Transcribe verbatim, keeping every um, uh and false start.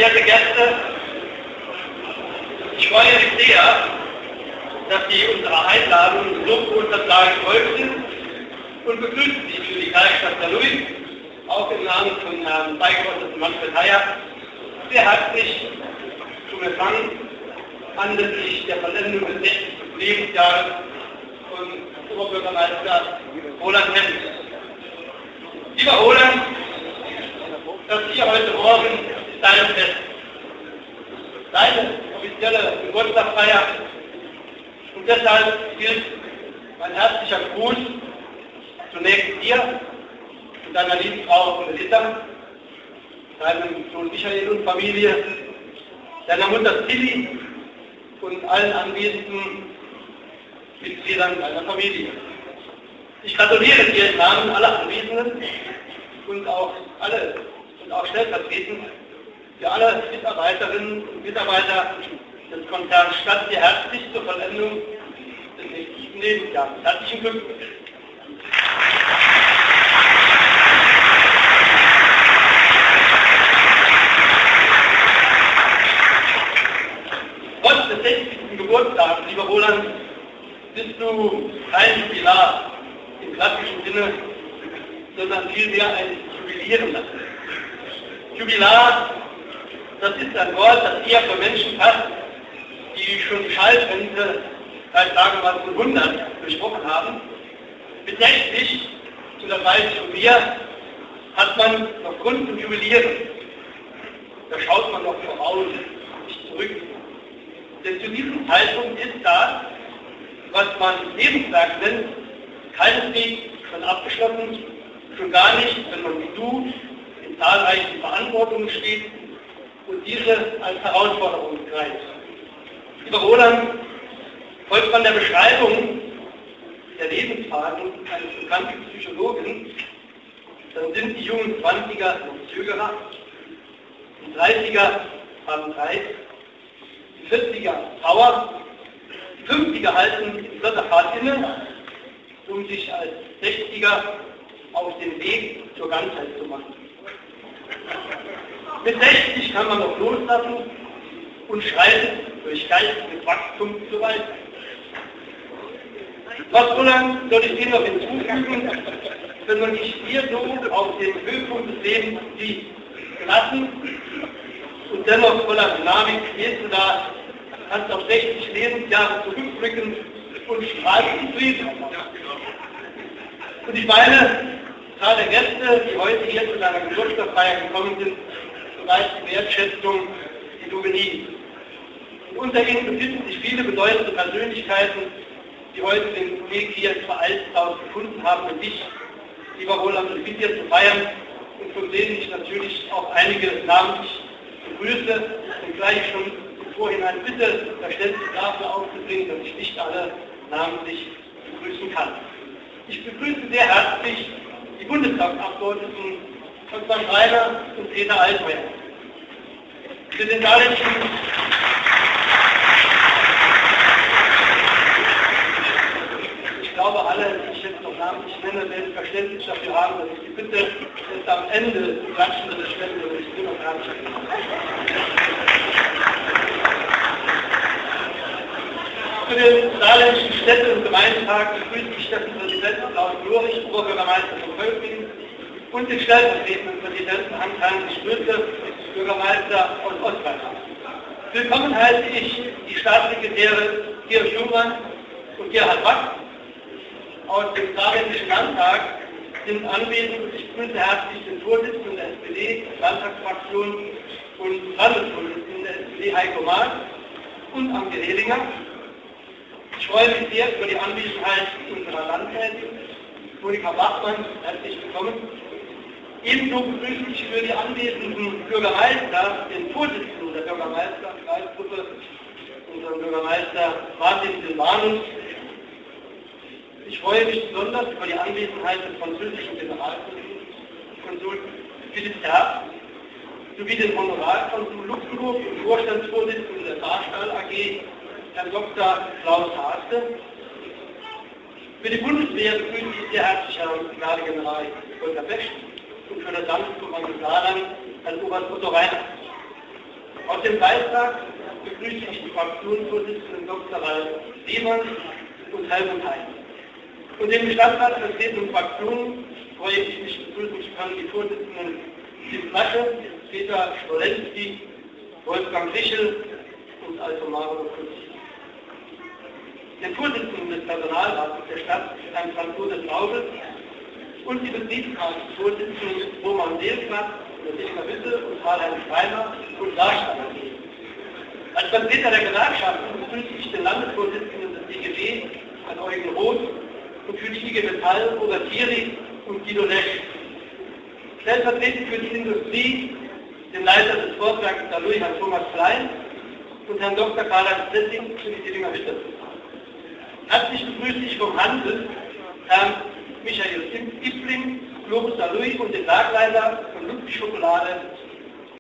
verehrte Gäste, ich freue mich sehr, dass Sie unserer Einladung so großartig gefolgt sind und begrüße Sie für die Kreisstadt Sankt Louis, auch im Namen von Herrn Beigeordneten Manfred Heyer, sehr herzlich zum Empfang anlässlich der Vollendung des sechzigsten Lebensjahres von Oberbürgermeister Roland Hennig. Lieber Roland, das hier heute Morgen ist dein Fest. Deine offizielle Geburtstagsfeier. Und deshalb gilt mein herzlicher Gruß zunächst dir und deiner lieben Frau Melissa, deinem Sohn Michael und Familie, deiner Mutter Tilly und allen anwesenden Mitgliedern deiner Familie. Ich gratuliere dir im Namen aller Anwesenden und auch alle und auch stellvertretend für alle Mitarbeiterinnen und Mitarbeiter des Konzerns Stadt dir herzlich zur Vollendung des nächsten Lebensjahres. Herzlichen Glückwunsch! Trotz des sechzigsten Geburtstags, lieber Roland, bist du kein Jubilar im klassischen Sinne, sondern vielmehr ein Jubilierender. Jubilar, das ist ein Wort, das eher für Menschen passt, die schon die Schallgrenze seit sagen wir mal von hundert durchbrochen haben. Mit sechzig, und das weiß ich von mir, hat man noch Grund zum Jubilieren. Da schaut man noch voraus, nicht zurück. Denn zu diesem Zeitpunkt ist das, was man Lebenswerk nennt, keineswegs schon abgeschlossen, schon gar nicht, wenn man wie du in zahlreichen Verantwortungen steht und diese als Herausforderung begreift. Lieber Roland, folgt man der Beschreibung der Lebensphasen eines bekannten Psychologen, dann sind die jungen Zwanziger noch Zögerer, die Dreißiger haben Zeit, die Vierziger Power, die Fünfziger halten in vierter Fahrt inne, um sich als Sechziger auf den Weg zur Ganzheit zu machen. Mit sechzig kann man noch loslassen und schreitet durch geistiges Wachstum so weiter. Was so lang soll ich dir noch hinzufügen, wenn man dich hier so auf den Höhepunkt des Lebens sieht? Gelassen und dennoch voller Dynamik stehst du da, kannst auf sechzig Lebensjahre zurückblicken und strahlst zufrieden. Und ich meine, Zahl der Gäste, die heute hier zu deiner Geburtstagsfeier gekommen sind, beweist die Wertschätzung, die du genießt. Und unter ihnen befinden sich viele bedeutende Persönlichkeiten, die heute den Weg hier ins Vereinshaus gefunden haben, um dich, lieber Roland, mit dir zu feiern und von denen ich natürlich auch einige namentlich begrüße und gleich schon im Vorhinein bitte, Verständnis dafür aufzubringen, dass ich nicht alle namentlich begrüßen kann. Ich begrüße sehr herzlich die Bundestagsabgeordneten Konstantin Reiner und Peter Altmaier. Wir sind alle Ich glaube, alle, die ich jetzt noch namentlich nenne, werden Verständnis dafür haben, dass ich die Bitte erst am Ende zu klatschen, dass ich stelle, und ich bin noch gar nicht. Für den saarländischen Städte- und Gemeindetag begrüße ich Städtepräsidenten Klaus Glorich, Oberbürgermeister von Völklingen, und den stellvertretenden Präsidenten Hans-Heinrich Ströte, Bürgermeister aus Ostweiler. Willkommen heiße ich die Staatssekretäre Georg Schumann und Gerhard Wack. Aus dem Saarländischen Landtag sind anwesend und ich begrüße herzlich den Vorsitzenden der S P D, Landtagsfraktion und Landesvorsitzenden der S P D, Heiko Maas, und Anke Helinger. Ich freue mich sehr über die Anwesenheit unserer Landrätin, Monika Bachmann, herzlich willkommen. Ebenso begrüße ich für die anwesenden Bürgermeister den Vorsitzenden der Bürgermeisterkreisgruppe, unseren Bürgermeister Martin Silvanus. Ich freue mich besonders über die Anwesenheit des französischen Generalkonsuls Philipp Terp sowie den Honorarkonsul Luxemburg und Vorstandsvorsitzenden der Saarstahl A G, Herrn Doktor Klaus Haaste. Für die Bundeswehr begrüße ich sehr herzlich Herrn Brigadegeneral Volker Besch und für das Landeskommando Saarland Herrn Oberst Otto Reiner. Auf dem Beitrag begrüße ich die Fraktionsvorsitzenden Doktor Ralf Siemens und Helmut Hein. Und den Stadtratsvertretenden Fraktionen freue ich mich begrüßen zu können die Vorsitzenden Tim Flasche, Peter Stolenski, Wolfgang Rischel und also Maro Kutz. Den Vorsitzenden des Personalrats der Stadt, Herrn Franz-Josef Raube, und die Betriebsratsvorsitzenden Roman Seelknapp, Jessica Witte und Karl-Heinz Schreiner und Darsteller. Als Vertreter der Gewerkschaften begrüße ich den Landesvorsitzenden des D G B, Herrn Eugen Roth, und für die I G Metall, Robert Thierry und Guido Lesch. Stellvertretend für die Industrie, den Leiter des Sportwerks Dalui, Herrn Thomas Klein, und Herrn Doktor Karl-Heinz Plessing für die Dillinger Hütte. Herzlich begrüße ich vom Handel Herrn Michael Ipling, Globus Dalui und den Bergleiter von Ludwig Schokolade